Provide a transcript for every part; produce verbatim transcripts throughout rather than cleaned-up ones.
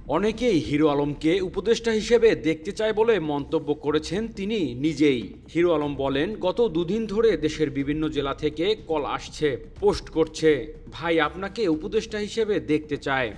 অনেকেই হিরো আলমকে উপদেষ্টা হিসেবে দেখতে চায় বলে মন্তব্য করেছেন তিনি নিজেই। হিরো আলম বলেন, গত দুদিন ধরে দেশের বিভিন্ন জেলা থেকে কল আসছে, পোস্ট করছে, ভাই আপনাকে উপদেষ্টা হিসেবে দেখতে চায়।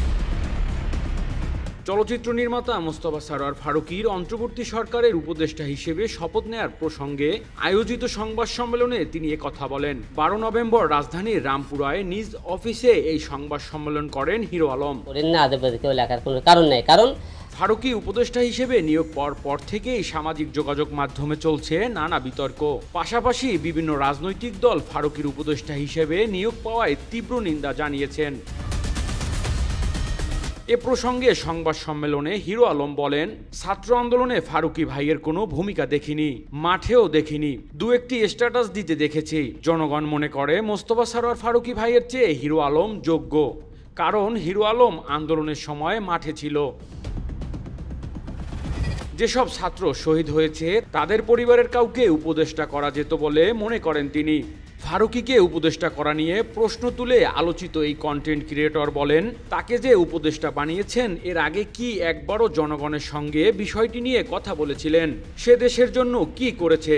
চলচ্চিত্র নির্মাতা মোস্তফা সরোয়ার ফারুকীর অন্তর্বর্তী সরকারের উপদেষ্টা হিসেবে শপথ নেয়ার প্রসঙ্গে আয়োজিত সংবাদ সম্মেলনে তিনি একথা বলেন। বারো নভেম্বর রাজধানীর রামপুরায় নিজ অফিসে এই সংবাদ সম্মেলন করেন হিরো আলম। কারণ নেই কারণ ফারুকী উপদেষ্টা হিসেবে নিয়োগ পাওয়ার পর থেকেই সামাজিক যোগাযোগ মাধ্যমে চলছে নানা বিতর্ক। পাশাপাশি বিভিন্ন রাজনৈতিক দল ফারুকীর উপদেষ্টা হিসেবে নিয়োগ পাওয়ায় তীব্র নিন্দা জানিয়েছেন। এ প্রসঙ্গে সংবাদ সম্মেলনে হিরো আলম বলেন, ছাত্র আন্দোলনে ফারুকী ভাইয়ের কোনো ভূমিকা দেখিনি, মাঠেও দেখিনি, দু একটি স্ট্যাটাস দিতে দেখেছি। জনগণ মনে করে মোস্তফা সরোয়ার ফারুকী ভাইয়ের চেয়ে হিরো আলম যোগ্য, কারণ হিরো আলম আন্দোলনের সময় মাঠে ছিল। যেসব ছাত্র শহীদ হয়েছে তাদের পরিবারের কাউকে উপদেষ্টা করা যেত বলে মনে করেন তিনি। ফারুকীকে উপদেষ্টা করা নিয়ে প্রশ্ন তুলে আলোচিত এই কন্টেন্ট ক্রিয়েটর বলেন, তাকে যে উপদেষ্টা বানিয়েছেন এর আগে কি একবারও জনগণের সঙ্গে বিষয়টি নিয়ে কথা বলেছিলেন? সে দেশের জন্য কি করেছে?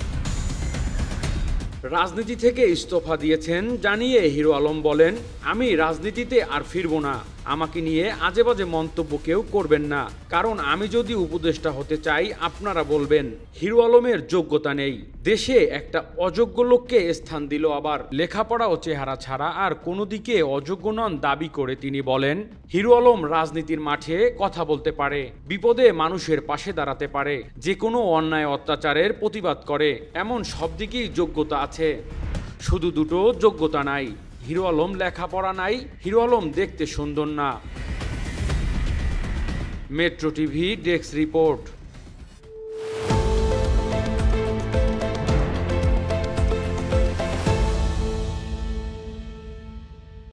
রাজনীতি থেকে ইস্তফা দিয়েছেন জানিয়ে হিরো আলম বলেন, আমি রাজনীতিতে আর ফিরব না। আমাকে নিয়ে আজে বাজে মন্তব্য কেউ করবেন না, কারণ আমি যদি উপদেষ্টা হতে চাই আপনারা বলবেন হিরো আলমের যোগ্যতা নেই। দেশে একটা অযোগ্য লোককে স্থান দিল, আবার লেখাপড়া ও চেহারা ছাড়া আর কোনো দিকে অযোগ্য নন দাবি করে তিনি বলেন, হিরো আলম রাজনীতির মাঠে কথা বলতে পারে, বিপদে মানুষের পাশে দাঁড়াতে পারে, যে কোনো অন্যায় অত্যাচারের প্রতিবাদ করে, এমন সব দিকেই যোগ্যতা আছে। শুধু দুটো যোগ্যতা নাই, হিরো আলম লেখাপড়া নাই, হিরো আলম দেখতে সুন্দর না। Metro TV desk report.